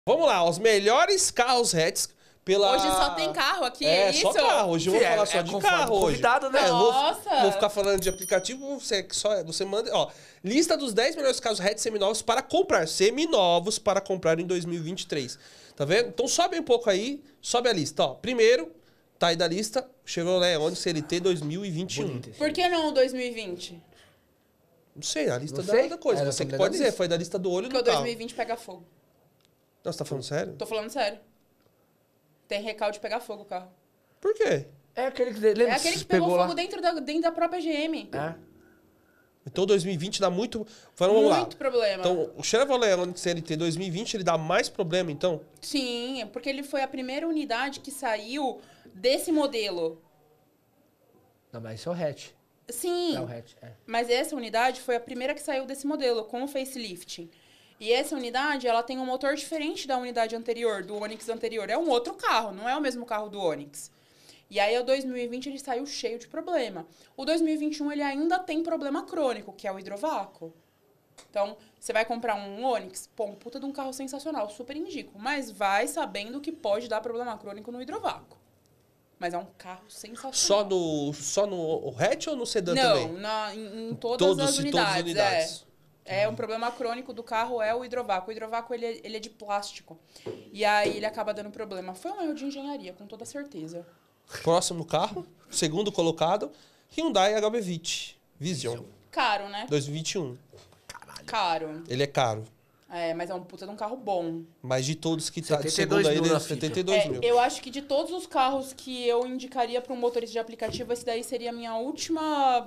Vamos lá, os melhores carros hatch pela... Hoje só tem carro aqui, é isso? Só carro. Hoje eu vou falar só de carro hoje. Convidado, né? Nossa! Vou ficar falando de aplicativo, você manda... Ó, lista dos 10 melhores carros hatch seminovos para comprar. Seminovos para comprar em 2023. Tá vendo? Então sobe um pouco aí, sobe a lista. Ó, primeiro, tá aí da lista, Chevrolet Onix CLT 2021. Bonito. Por que não 2020? Não sei, a lista Não sei. da coisa. Era Você que da pode lista. dizer, foi da lista do olho Porque do o carro. 2020 pega fogo. Não, você tá falando sério? Tô falando sério. Tem recalde de pegar fogo o carro. Por quê? É aquele que... Lembra É aquele que pegou fogo lá? dentro da própria GM. É. Então 2020 dá muito... Vamos lá. Muito problema. Então, o Chevrolet Onix CLT 2020, ele dá mais problema, então? Sim, porque ele foi a primeira unidade que saiu desse modelo. Não, mas isso é o hatch. Sim, É o hatch, é. mas essa unidade foi a primeira que saiu desse modelo, com o facelift. E essa unidade, ela tem um motor diferente da unidade anterior, do Onix anterior. É um outro carro, não é o mesmo carro do Onix. E aí, o 2020, ele saiu cheio de problema. O 2021, ele ainda tem problema crônico, que é o hidrovácuo. Então, você vai comprar um Onix, pô, um puta de um carro sensacional, super indico. Mas vai sabendo que pode dar problema crônico no hidrovácuo. Mas é um carro sensacional. Só no hatch ou no sedã Não, também? em todas as unidades. unidades. É um problema crônico do carro, é o hidrovácuo. O hidrovácuo, ele é de plástico. E aí, ele acaba dando problema. Foi um erro de engenharia, com toda certeza. Próximo carro, segundo colocado, Hyundai HB20 Vision Caro, né? 2021. Caro. Ele é caro. É, mas é um puta de um carro bom. Mas de todos que tá, 72 segundo aí, mil ele é na Fiat. 72 mil. Eu acho que de todos os carros que eu indicaria para um motorista de aplicativo, esse daí seria a minha última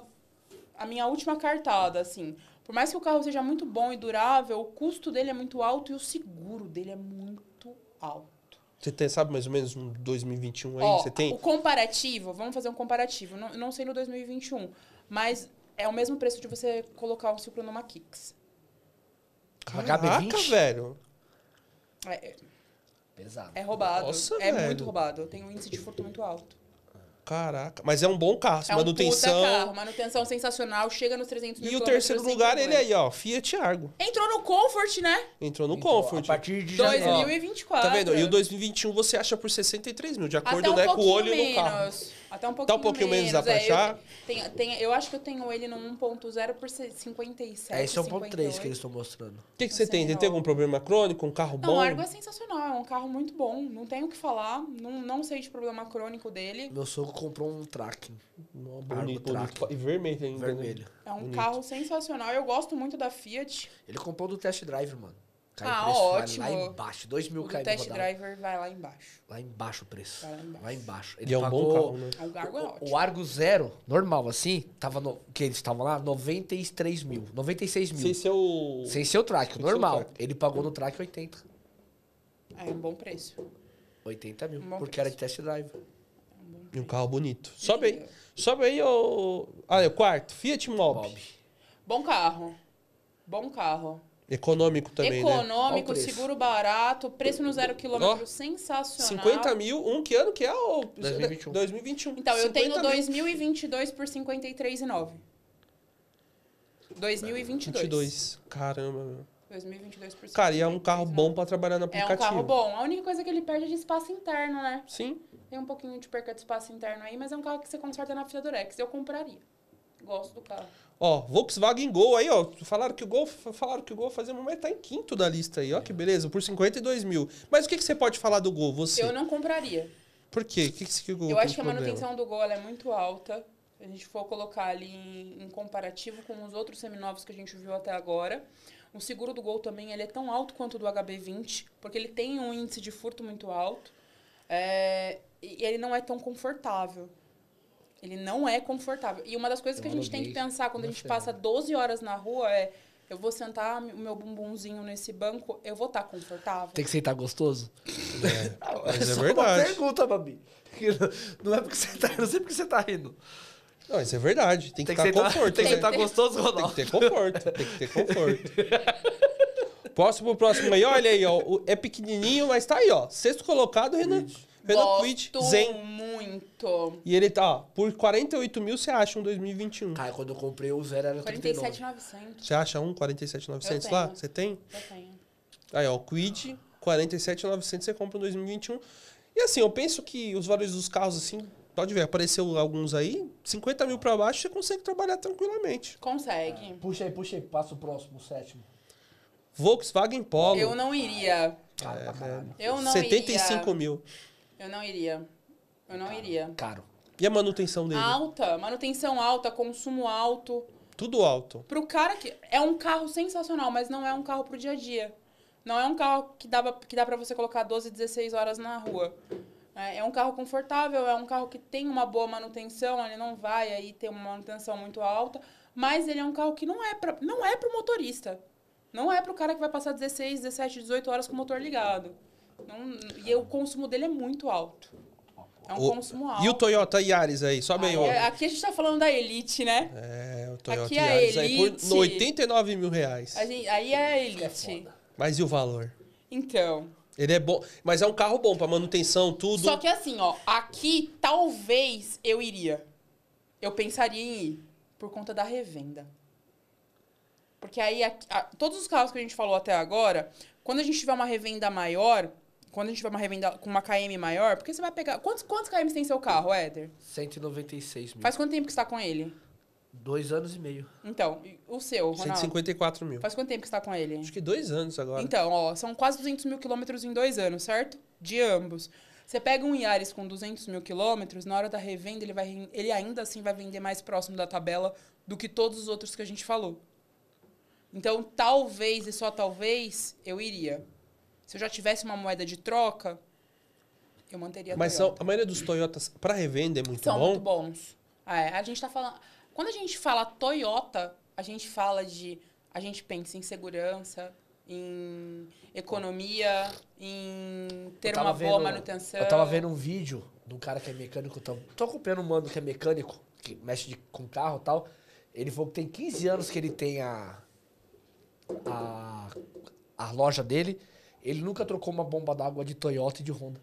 cartada, assim. Por mais que o carro seja muito bom e durável, o custo dele é muito alto e o seguro dele é muito alto. Você sabe mais ou menos um 2021 aí? Ó, Você tem? o comparativo, vamos fazer um comparativo. Não sei no 2021, mas é o mesmo preço de você colocar um Supra numa Kicks. Caraca, HB20? velho. Pesado. É roubado. Nossa, é velho. muito roubado. Tem um índice de furto muito alto. Caraca. Mas é um bom carro. É um manutenção. puta carro. Manutenção sensacional. Chega nos 300 mil E o quilômetros terceiro sem lugar, ele problema. aí, ó. Fiat Argo. Entrou no Comfort, né? Entrou no Então, Comfort. A partir de janeiro. 2024. Tá vendo? E o 2021 você acha por 63 mil, de acordo, Até um né, com o pouquinho olho no carro. menos. Até um pouquinho, Tá um pouquinho menos, dá pra achar? Eu acho que eu tenho ele no 1.0 por 57, Esse é o 1.3 que 58. eles estão mostrando. O que você tem? Você tem algum problema crônico? Um carro Não, bom? o Argo é sensacional. É um carro muito bom. Não tenho o que falar. Não sei de problema crônico dele. Meu sogro comprou um Tracking. Bonito, Argo bonito. E vermelho ainda. né? Vermelho. É um Bonito. carro sensacional. Eu gosto muito da Fiat. Ele comprou do Test Drive, mano. Caiu Ah, o preço, vai ótimo. lá embaixo. 2 mil O do caiu test rodado. driver vai lá embaixo. Lá embaixo o preço. Vai lá embaixo. Lá embaixo. E é um bom carro, né? O Argo é ótimo. O Argo Zero, normal assim, tava no, que eles estavam lá, 93 mil, 96 mil. Sem ser o... Sem ser o track, Sem ser normal. o track. Ele pagou no track 80. É um bom preço. 80 mil, Bom porque era de test drive. E um carro bonito. Sobe aí, ô... Ah, é o quarto. Fiat Mobi. Bob. Bom carro. Bom carro. Econômico também, né? Econômico, Qual o preço? seguro barato, preço no 0 km sensacional. 50 mil, que ano que é? 2021. 2021. Então, eu 50 tenho mil. 2022 por 53,9. 2022. 22. Caramba, meu. 2022 por 53,9. Cara, e é um carro bom pra trabalhar no É aplicativo. um carro bom. A única coisa que ele perde é de espaço interno, né? Sim. Tem um pouquinho de perca de espaço interno aí, mas é um carro que você conserta na fita Durex. Eu compraria. Gosto do carro. Ó, Volkswagen Gol aí, ó. Falaram que o Gol fazia, mas tá em quinto da lista aí, ó, que beleza, por 52 mil. Mas o que você pode falar do Gol, você? Eu não compraria. Por quê? O que o Gol Eu tem acho que a problema? manutenção do Gol ela é muito alta. Se a gente for colocar ali em comparativo com os outros seminovos que a gente viu até agora. O seguro do Gol também ele é tão alto quanto o do HB20, porque ele tem um índice de furto muito alto. E ele não é tão confortável. Ele não é confortável. E uma das coisas que a gente tem que pensar quando a gente passa 12 horas na rua é... Eu vou sentar o meu bumbumzinho nesse banco, eu vou estar confortável? Tem que sentar gostoso? Mas é só verdade. uma pergunta, Babi. Não é porque você tá, não sei porque você tá rindo. Não, isso é verdade. Tem que estar sentar, conforto. tem que né? sentar gostoso, Tem Ronaldo. que ter conforto. Tem que ter conforto. Próximo aí, olha aí, ó. É pequenininho, mas tá aí, ó. Sexto colocado, Renan. Renault Kwid Gosto Zen. muito. E ele tá, ó, por 48 mil você acha um 2021. Cara, quando eu comprei o zero era 39. 47,900. Você acha um 47.900 Eu lá? tenho. Você tem? Eu tenho. Aí, ó, o Kwid 47.900 você compra em 2021. E assim, eu penso que os valores dos carros, assim, pode ver, apareceu alguns aí, 50 mil pra baixo, você consegue trabalhar tranquilamente. Consegue. Puxa aí, passa o próximo, o sétimo. Volkswagen Polo. Eu não iria. Caro pra caralho. Eu não 75 iria. mil. Eu não iria. Eu não iria. Caro. E a manutenção dele? Alta, manutenção alta, consumo alto. Tudo alto. Pro cara que... É um carro sensacional, mas não é um carro pro dia a dia. Não é um carro que dá pra você colocar 12, 16 horas na rua. É um carro confortável, é um carro que tem uma boa manutenção, ele não vai aí ter uma manutenção muito alta, mas ele é um carro que não é pro motorista. Não é pro cara que vai passar 16, 17, 18 horas com o motor ligado. E o consumo dele é muito alto. É um consumo alto. E o Toyota Yaris aí? Sobe aí, ó. Aqui a gente tá falando da Elite, né? É, o Toyota Aqui é a Yaris aí Elite. por 89 mil reais. Aí é a Elite. Mas e o valor? Então... Ele é bom, mas é um carro bom pra manutenção, tudo. Só que assim, ó, aqui talvez eu iria. Eu pensaria em ir por conta da revenda. Porque aí, todos os carros que a gente falou até agora, quando a gente tiver uma revenda maior, quando a gente tiver uma revenda com uma KM maior, porque você vai pegar... Quantos KM tem seu carro, Éder? 196 mil. Faz quanto tempo que você tá com ele? 2 anos e meio. Então, o seu, Ronaldo? 154 mil. Faz quanto tempo que você tá com ele? Acho que 2 anos agora. Então, ó, são quase 200 mil quilômetros em 2 anos, certo? De ambos. Você pega um Yaris com 200 mil quilômetros, na hora da revenda, ele ainda assim vai vender mais próximo da tabela do que todos os outros que a gente falou. Então, talvez e só talvez, eu iria. Se eu já tivesse uma moeda de troca, eu manteria a Mas Toyota. a maioria dos Toyotas pra revenda é muito São bom. muito bons. A gente tá falando... Quando a gente fala Toyota, a gente fala de... A gente pensa em segurança, em economia, em ter uma boa manutenção. Eu tava vendo um vídeo de um cara que é mecânico. Tô acompanhando um mano que é mecânico, que mexe com carro e tal. Ele falou que tem 15 anos que ele tem a loja dele. Ele nunca trocou uma bomba d'água de Toyota e de Honda.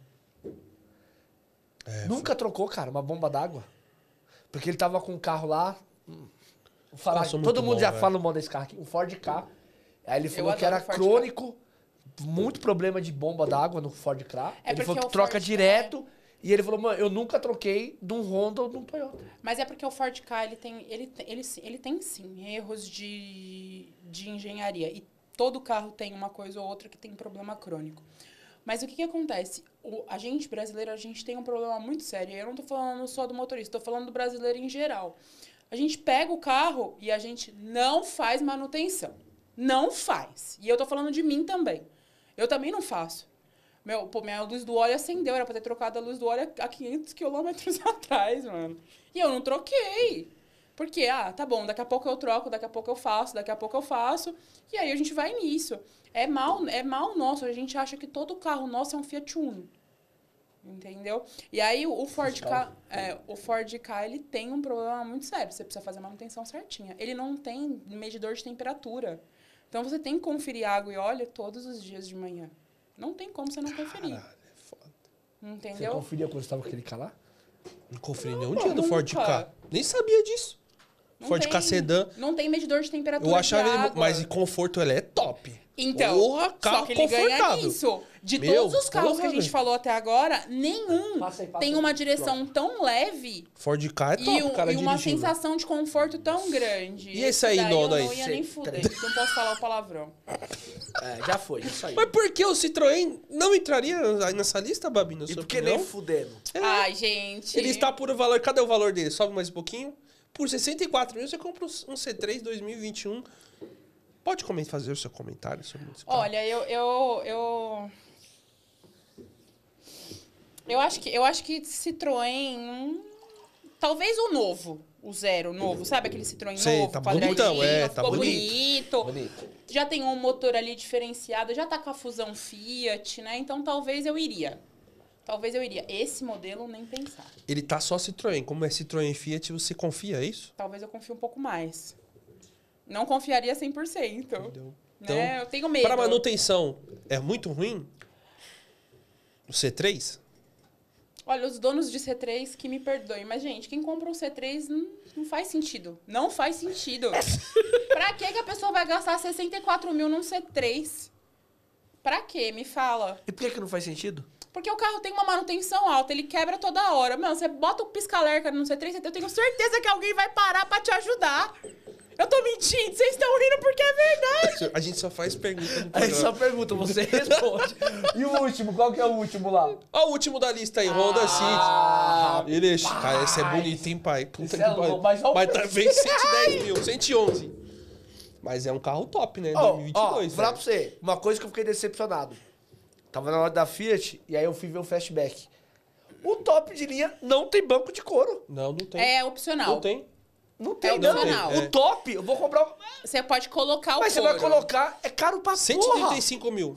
Nunca trocou, cara, uma bomba d'água. Porque ele tava com um carro lá. Todo mundo já fala o nome desse carro aqui, um Ford Ka. Aí ele falou que era crônico, muito problema de bomba d'água no Ford Ka. Ele falou que troca direto. E ele falou, mano, eu nunca troquei de um Honda ou de um Toyota. Mas é porque o Ford Ka, ele tem sim erros de engenharia. E todo carro tem uma coisa ou outra que tem problema crônico. Mas o que acontece? A gente, brasileiro, a gente tem um problema muito sério. Eu não tô falando só do motorista, tô falando do brasileiro em geral. A gente pega o carro e a gente não faz manutenção. Não faz. E eu tô falando de mim também. Eu também não faço. Minha luz do óleo acendeu. Era pra ter trocado a luz do óleo há 500 quilômetros atrás, mano. E eu não troquei. Porque, tá bom, daqui a pouco eu troco, daqui a pouco eu faço, daqui a pouco eu faço. E aí a gente vai nisso. É mal nosso. A gente acha que todo carro nosso é um Fiat Uno. Entendeu? E aí o Ford Ka, ele tem um problema muito sério. Você precisa fazer a manutenção certinha. Ele não tem medidor de temperatura. Então você tem que conferir água e óleo todos os dias de manhã. Não tem como você não conferir. Caralho, é foda. Entendeu? Você conferia quando você tava com aquele carro lá? Não conferi nenhum dia do Ford Ka. Nem sabia disso. Ford Ka Sedan. Não tem medidor de temperatura. Eu achava de ele. água. Mas em conforto ele é top. Então, Porra, carro só que ele ganha confortável. nisso. De Meu, todos os carros que a gente velho. falou até agora, nenhum Passa aí, tem uma direção tão leve Ford Ka é top, o cara e uma dirigindo. sensação de conforto tão grande. E esse aí, nono aí? Eu não ia nem fuder. Não posso falar o palavrão. Já foi, isso aí. Mas por que o Citroën não entraria nessa lista, Babi, na E sua por que opinião? nem fudendo? Ai, gente. Ele está por o valor. Cadê o valor dele? Sobe mais um pouquinho. Por 64 mil, você compra um C3 2021. Pode fazer o seu comentário sobre esse carro. Olha, eu acho que Citroën, talvez o novo, o zero novo, sabe aquele Citroën Sei, novo, tá quadradinho, bonitão, tá ficou bonito. bonito. Já tem um motor ali diferenciado, já tá com a fusão Fiat, né? Então talvez eu iria. Esse modelo, nem pensar. Ele tá só Citroën. Como é Citroën e Fiat, você confia, é isso? Talvez eu confie um pouco mais. Não confiaria 100%. Entendeu? Né? Eu tenho medo. Para manutenção, é muito ruim? O C3? Olha, os donos de C3 que me perdoem. Mas, gente, quem compra um C3 não faz sentido. Não faz sentido. Pra que a pessoa vai gastar 64 mil num C3? Pra quê? Me fala. E por que não faz sentido? Porque o carro tem uma manutenção alta, ele quebra toda hora. Mano, você bota o pisca-alerta no C3, eu tenho certeza que alguém vai parar pra te ajudar. Eu tô mentindo, vocês estão rindo porque é verdade. A gente só faz pergunta no programa. A gente só pergunta, você responde. E o último, qual que é o último lá? Ó, o último da lista aí, Honda City. Ele, cara, esse é bonito, hein, pai? Puta que pariu. Mas vem 110 mil, 111. Mas é um carro top, né? 2022. Vou falar pra você, uma coisa que eu fiquei decepcionado. Tava na loja da Fiat e aí eu fui ver o Fastback. O top de linha não tem banco de couro. Não tem. É opcional. Não tem. Não tem, não. Opcional. O top, eu vou comprar... Você pode colocar o Mas couro. você vai colocar, é caro pra 135 mil.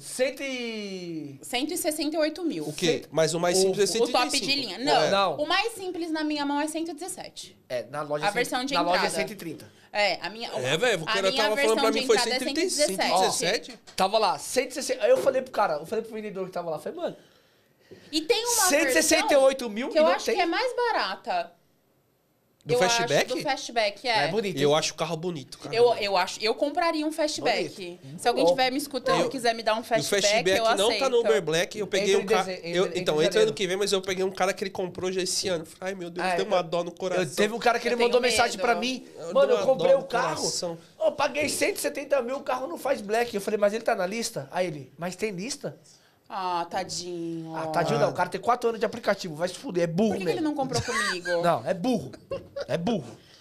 168 mil. O quê? Mas o mais simples é 135. O top de linha. Não. O mais simples na minha mão é 117. Na loja a versão de entrada. Na loja é 130. A minha... velho, o cara tava falando pra mim foi 117. Tava lá, 160. Aí eu falei pro vendedor que tava lá, falei, mano... E tem uma 168 mil que eu acho que é mais barata. Do Fastback? Do Fastback, é. É bonito. Eu acho o carro bonito, cara. Eu compraria um Fastback. Se alguém estiver me escutando e quiser me dar um Fastback, eu aceito. Não tá no Uber Black, eu peguei um cara... Então, entra ano que vem, mas eu peguei um cara que ele comprou já esse ano. Ai, meu Deus, deu uma dó no coração. Teve um cara que ele mandou mensagem pra mim. Mano, eu comprei o carro. Eu paguei 170 mil, o carro não faz Black. Eu falei, mas ele tá na lista? Aí ele, mas tem lista? Ah, tadinho. Tadinho não, o cara tem 4 anos de aplicativo, vai se fuder, é burro mesmo. Por que ele não comprou comigo? Não, é burro. É burro.